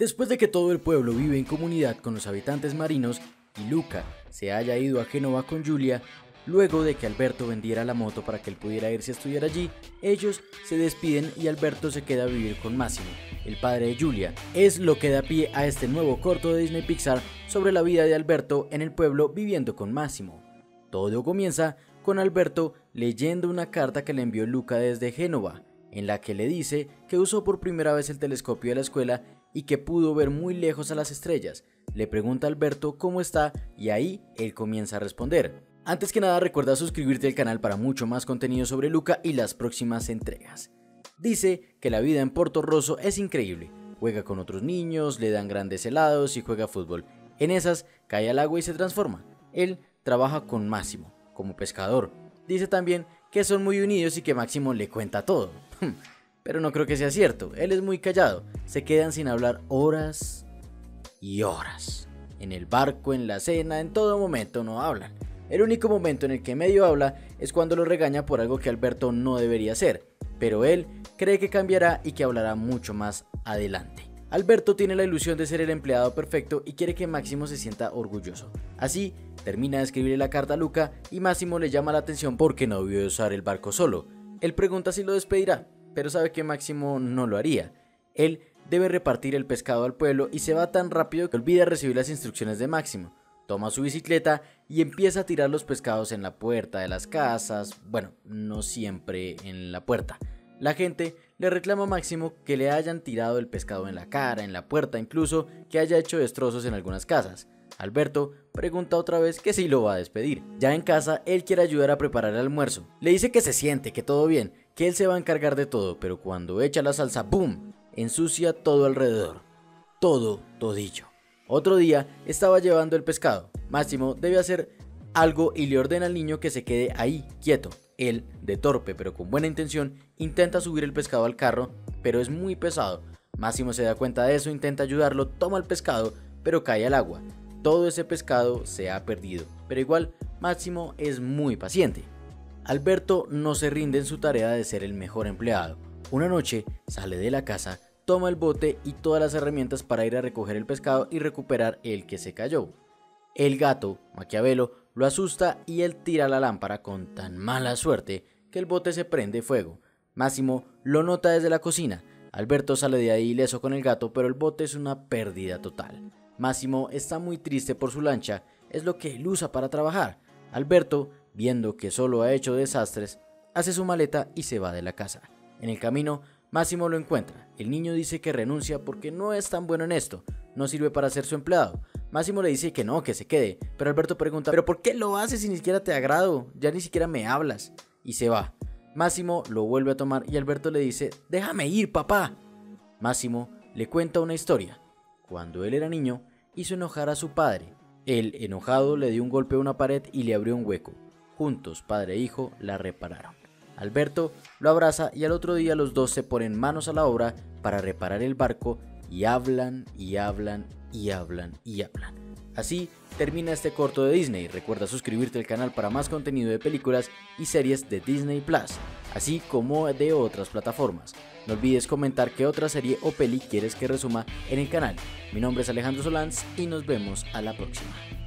Después de que todo el pueblo vive en comunidad con los habitantes marinos y Luca se haya ido a Génova con Giulia, luego de que Alberto vendiera la moto para que él pudiera irse a estudiar allí, ellos se despiden y Alberto se queda a vivir con Massimo, el padre de Giulia. Es lo que da pie a este nuevo corto de Disney Pixar sobre la vida de Alberto en el pueblo viviendo con Massimo. Todo comienza con Alberto leyendo una carta que le envió Luca desde Génova, en la que le dice que usó por primera vez el telescopio de la escuela y que pudo ver muy lejos a las estrellas. Le pregunta a Alberto cómo está y ahí él comienza a responder. Antes que nada, recuerda suscribirte al canal para mucho más contenido sobre Luca y las próximas entregas. Dice que la vida en Porto Rosso es increíble, juega con otros niños, le dan grandes helados y juega fútbol. En esas cae al agua y se transforma. Él trabaja con Massimo como pescador. Dice también que son muy unidos y que Máximo le cuenta todo. Pero no creo que sea cierto, él es muy callado, se quedan sin hablar horas y horas. En el barco, en la cena, en todo momento no hablan. El único momento en el que medio habla es cuando lo regaña por algo que Alberto no debería hacer, pero él cree que cambiará y que hablará mucho más adelante. Alberto tiene la ilusión de ser el empleado perfecto y quiere que Máximo se sienta orgulloso. Así, termina de escribirle la carta a Luca y Máximo le llama la atención porque no debió usar el barco solo. Él pregunta si lo despedirá, pero sabe que Máximo no lo haría. Él debe repartir el pescado al pueblo y se va tan rápido que olvida recibir las instrucciones de Máximo. Toma su bicicleta y empieza a tirar los pescados en la puerta de las casas, bueno, no siempre en la puerta. La gente le reclama a Máximo que le hayan tirado el pescado en la cara, en la puerta, incluso que haya hecho destrozos en algunas casas. Alberto pregunta otra vez que si lo va a despedir. Ya en casa, él quiere ayudar a preparar el almuerzo. Le dice que se siente, que todo bien, que él se va a encargar de todo, pero cuando echa la salsa, ¡boom!, ensucia todo alrededor. Todo, todillo. Otro día estaba llevando el pescado. Máximo debe hacer algo y le ordena al niño que se quede ahí, quieto. Él, de torpe pero con buena intención, intenta subir el pescado al carro, pero es muy pesado. Máximo se da cuenta de eso, intenta ayudarlo, toma el pescado, pero cae al agua. Todo ese pescado se ha perdido, pero igual Máximo es muy paciente. Alberto no se rinde en su tarea de ser el mejor empleado. Una noche sale de la casa, toma el bote y todas las herramientas para ir a recoger el pescado y recuperar el que se cayó. El gato, Maquiavelo, lo asusta y él tira la lámpara con tan mala suerte que el bote se prende fuego. Máximo lo nota desde la cocina. Alberto sale de ahí ileso con el gato, pero el bote es una pérdida total. Máximo está muy triste por su lancha, es lo que él usa para trabajar. Alberto, viendo que solo ha hecho desastres, hace su maleta y se va de la casa. En el camino, Máximo lo encuentra. El niño dice que renuncia porque no es tan bueno en esto, no sirve para ser su empleado. Máximo le dice que no, que se quede, pero Alberto pregunta, ¿pero por qué lo haces si ni siquiera te agrado? Ya ni siquiera me hablas. Y se va. Máximo lo vuelve a tomar y Alberto le dice, déjame ir, papá. Máximo le cuenta una historia. Cuando él era niño, hizo enojar a su padre. Él, enojado, le dio un golpe a una pared y le abrió un hueco. Juntos, padre e hijo, la repararon. Alberto lo abraza y al otro día los dos se ponen manos a la obra para reparar el barco y hablan y hablan y hablan y hablan. Así termina este corto de Disney. Recuerda suscribirte al canal para más contenido de películas y series de Disney Plus, así como de otras plataformas. No olvides comentar qué otra serie o peli quieres que resuma en el canal. Mi nombre es Alejandro Solans y nos vemos a la próxima.